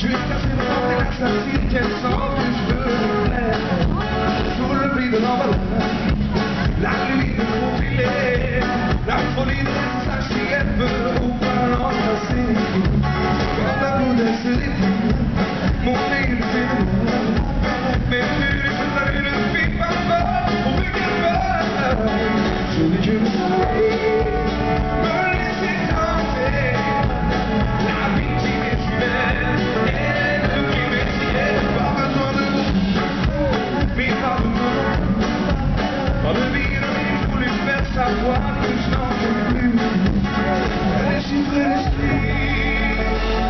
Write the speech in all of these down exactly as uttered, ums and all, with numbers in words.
Je vais chercher le temps et l'assassine qu'elle sent que je veux plaire. Sous le bris de l'emballage, la nuit de mon filet, la folie de sa chienne veut ou pas l'embrasser. Quand la boudette se détruit, mon nez le fait mais plus je savais le film papa, on veut qu'elle va. Je n'ai que le sourire, me laisser tenter. La victime est humaine, et le crime est ciel. Pas besoin de vous, mais pas de moi. Pas de vivre, il faut lui faire savoir que je n'en peux plus. Elle est chiffrée l'esprit,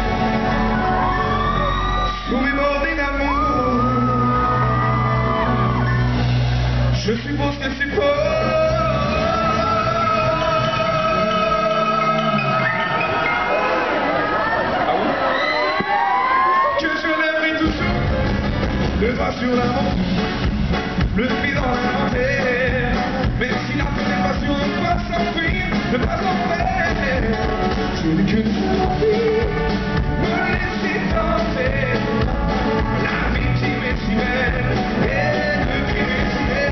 sous mes bordées d'amour. Je suppose que c'est faux. Ah oui? Que je l'aimerai toujours, le doigt sur la montre, le pied dans la terre. Mais si la passion ne pas s'enfuir, ne pas s'en faire, je n'ai qu'une seule envie, me laisser tenter. La victime est si belle, et le crime est si belle.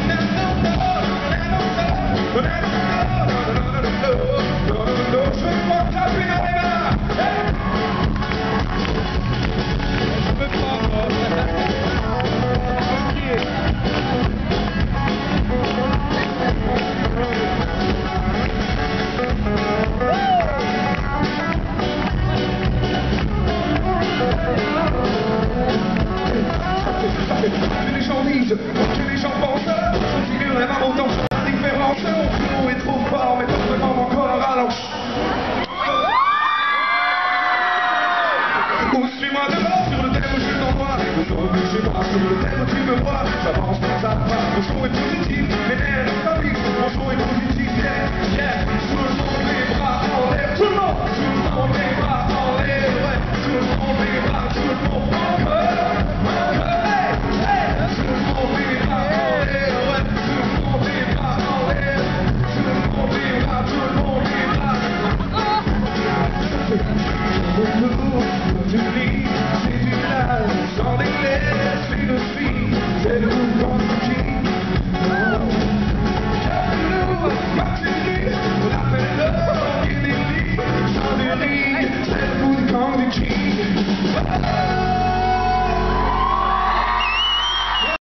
Je crois taper dans les mains. Je peux pas. Que les gens disent, que les gens pensent, je figurerai pas autant sur la différence. Mon flow est trop fort, mais pas vraiment mon corps rallonge. Ou suis-moi dehors sur le thème où je t'envoie. Le jour que je passe sur le thème où tu me vois. J'avance dans ta part, mon son est positif. Les nerfs de ma vie, mon son est positif. Yeah, yeah, tout le monde les bras en l'air. Tout le monde, tout le monde les bras.